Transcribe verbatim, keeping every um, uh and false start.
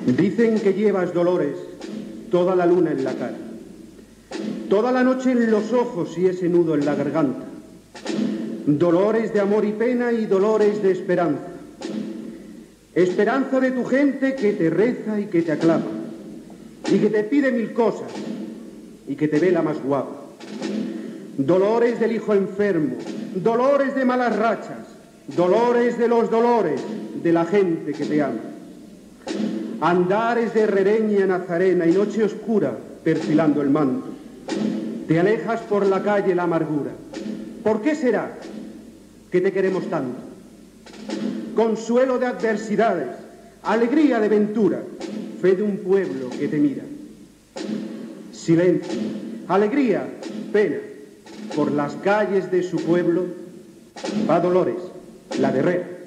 Dicen que llevas, Dolores, toda la luna en la cara, toda la noche en los ojos y ese nudo en la garganta. Dolores de amor y pena y dolores de esperanza. Esperanza de tu gente que te reza y que te aclama, y que te pide mil cosas, y que te ve la más guapa. Dolores del hijo enfermo, dolores de malas rachas, dolores de los dolores de la gente que te ama. Andares de herrereña nazarena y noche oscura perfilando el manto. Te alejas por la calle la amargura. ¿Por qué será que te queremos tanto? Consuelo de adversidades, alegría de ventura, fe de un pueblo que te mira. Silencio, alegría, pena, por las calles de su pueblo va Dolores, la guerrera.